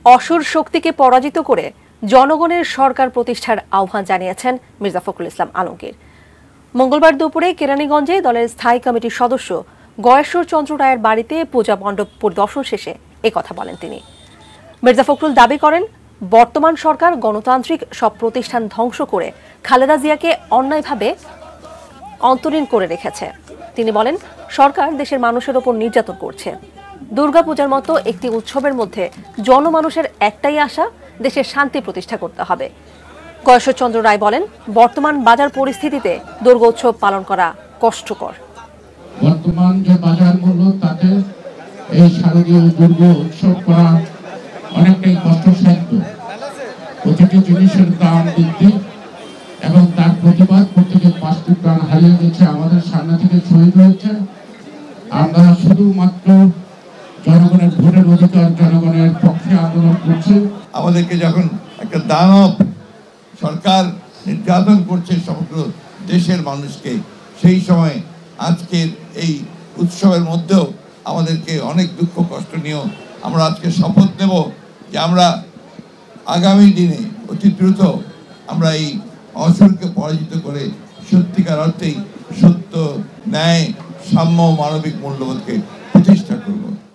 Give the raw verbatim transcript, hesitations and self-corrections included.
অসুর শক্তিকে পরাজিত করে জনগণের সরকার প্রতিষ্ঠার আহ্বান জানিয়েছেন মির্জা ফখরুল ইসলাম আলমগীর। মঙ্গলবার দুপুরে কেরানীগঞ্জে দলের স্থায়ী কমিটির সদস্য গয়েশ্বর চন্দ্র রায়ের বাড়িতে পূজা মণ্ডপ পরিদর্শন শেষে একথা বলেন তিনি। মির্জা ফখরুল দাবি করেন, বর্তমান সরকার গণতান্ত্রিক সব প্রতিষ্ঠান ধ্বংস করে খালেদা জিয়াকে অন্যায়ভাবে অন্তরীণ করে রেখেছে। তিনি বলেন, সরকার দেশের মানুষের ওপর নির্যাতন করছে। দুর্গাপূজার মতো একটি উৎসবের মধ্যে জনমানুষের একটাই আশা, দেশের শান্তি প্রতিষ্ঠা করতে হবে। গয়েশ্বর চন্দ্র রায় বলেন, বর্তমান বাজার পরিস্থিতিতে দুর্গোৎসব পালন করা কষ্টকর। বর্তমান যে বাজার মূল্য তাতে এই শারদীয় দুর্গ উৎসব করা অনেকটাই কষ্টসাধ্য। প্রতিটি জিনিসের দাম বৃদ্ধি এবং তার প্রতিবাদ করতে যে পাঁচটি প্রাণ হারিয়ে গেছে, আমাদের সামনে থেকে শহীদ হয়েছে। আমরা শুধুমাত্র জনগণের ভোটের অধিকার, জনগণের পক্ষে আন্দোলন করছি। আমাদেরকে যখন একটা দানব সরকার নির্যাতন করছে সমগ্র দেশের মানুষকে, সেই সময় আজকের এই উৎসবের মধ্যেও আমাদেরকে অনেক দুঃখ কষ্ট নিয়েও আমরা আজকে শপথ নেব যে আমরা আগামী দিনে অতি দ্রুত আমরা এই অসুরকে পরাজিত করে সত্যিকার অর্থেই সত্য, ন্যায়, সাম্য, মানবিক মূল্যবোধকে প্রতিষ্ঠা করব।